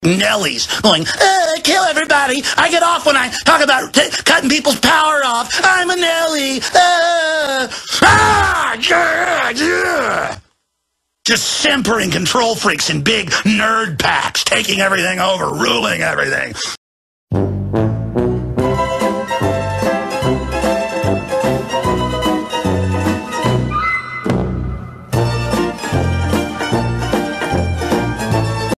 Nellies going, kill everybody. I get off when I talk about cutting people's power off. I'm a Nelly. Yeah. Just simpering control freaks in big nerd packs, taking everything over, ruling everything.